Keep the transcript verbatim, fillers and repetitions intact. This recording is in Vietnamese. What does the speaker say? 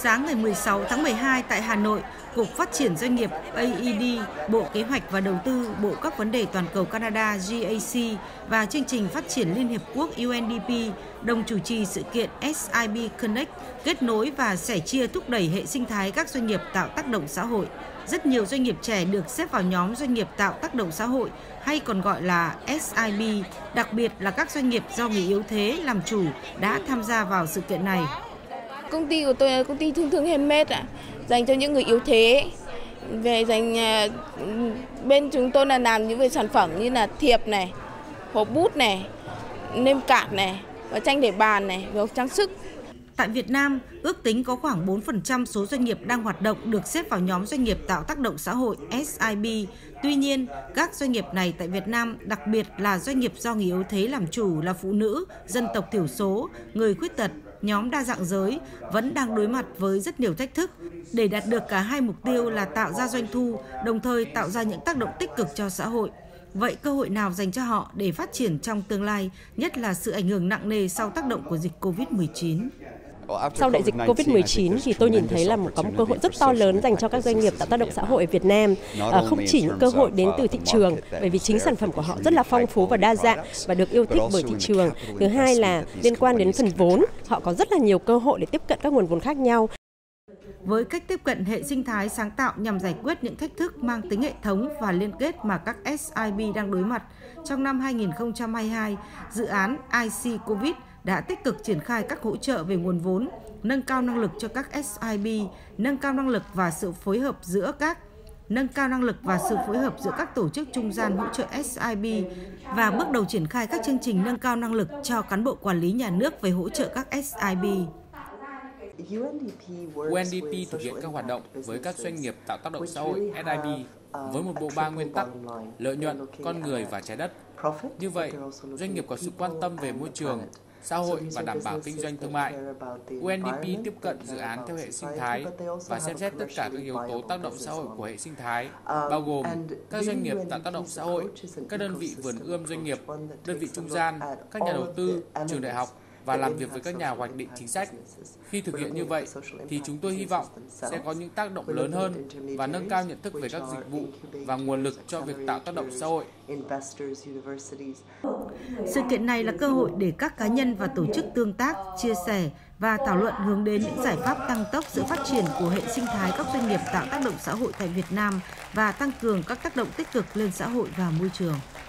Sáng ngày mười sáu tháng mười hai tại Hà Nội, Cục Phát triển Doanh nghiệp A E D, Bộ Kế hoạch và Đầu tư, Bộ các vấn đề toàn cầu Canada G A C và Chương trình Phát triển Liên Hiệp Quốc U N D P đồng chủ trì sự kiện S I B Connect, kết nối và sẻ chia thúc đẩy hệ sinh thái các doanh nghiệp tạo tác động xã hội. Rất nhiều doanh nghiệp trẻ được xếp vào nhóm doanh nghiệp tạo tác động xã hội hay còn gọi là S I B, đặc biệt là các doanh nghiệp do người yếu thế làm chủ đã tham gia vào sự kiện này. Công ty của tôi là công ty thương thương handmade ạ, dành cho những người yếu thế. Về dành bên chúng tôi là làm những về sản phẩm như là thiệp này, hộp bút này, nêm cạt này và tranh để bàn này, và trang sức. Tại Việt Nam, ước tính có khoảng bốn phần trăm số doanh nghiệp đang hoạt động được xếp vào nhóm doanh nghiệp tạo tác động xã hội S I B. Tuy nhiên, các doanh nghiệp này tại Việt Nam, đặc biệt là doanh nghiệp do người yếu thế làm chủ là phụ nữ, dân tộc thiểu số, người khuyết tật, nhóm đa dạng giới, vẫn đang đối mặt với rất nhiều thách thức. Để đạt được cả hai mục tiêu là tạo ra doanh thu, đồng thời tạo ra những tác động tích cực cho xã hội. Vậy cơ hội nào dành cho họ để phát triển trong tương lai, nhất là sự ảnh hưởng nặng nề sau tác động của dịch Covid mười chín? Sau đại dịch Covid mười chín thì tôi nhìn thấy là một có một cơ hội rất to lớn dành cho các doanh nghiệp tạo tác động xã hội ở Việt Nam. À, không chỉ những cơ hội đến từ thị trường, bởi vì chính sản phẩm của họ rất là phong phú và đa dạng và được yêu thích bởi thị trường. Thứ hai là liên quan đến phần vốn, họ có rất là nhiều cơ hội để tiếp cận các nguồn vốn khác nhau. Với cách tiếp cận hệ sinh thái sáng tạo nhằm giải quyết những thách thức mang tính hệ thống và liên kết mà các S I B đang đối mặt, trong năm hai nghìn không trăm hai mươi hai, dự án I C Covid đã tích cực triển khai các hỗ trợ về nguồn vốn, nâng cao năng lực cho các S I B, nâng cao năng lực và sự phối hợp giữa các nâng cao năng lực và sự phối hợp giữa các tổ chức trung gian hỗ trợ S I B và bước đầu triển khai các chương trình nâng cao năng lực cho cán bộ quản lý nhà nước về hỗ trợ các S I B. U N D P thực hiện các hoạt động với các doanh nghiệp tạo tác động xã hội S I B với một bộ ba nguyên tắc: lợi nhuận, con người và trái đất. Như vậy, doanh nghiệp có sự quan tâm về môi trường, xã hội và đảm bảo kinh doanh thương mại. U N D P tiếp cận dự án theo hệ sinh thái và xem xét tất cả các yếu tố tác động xã hội của hệ sinh thái, bao gồm các doanh nghiệp tạo tác động xã hội, các đơn vị vườn ươm doanh nghiệp, đơn vị trung gian, các nhà đầu tư, trường đại học và làm việc với các nhà hoạch định chính sách. Khi thực hiện như vậy, thì chúng tôi hy vọng sẽ có những tác động lớn hơn và nâng cao nhận thức về các dịch vụ và nguồn lực cho việc tạo tác động xã hội. Sự kiện này là cơ hội để các cá nhân và tổ chức tương tác, chia sẻ và thảo luận hướng đến những giải pháp tăng tốc sự phát triển của hệ sinh thái các doanh nghiệp tạo tác động xã hội tại Việt Nam và tăng cường các tác động tích cực lên xã hội và môi trường.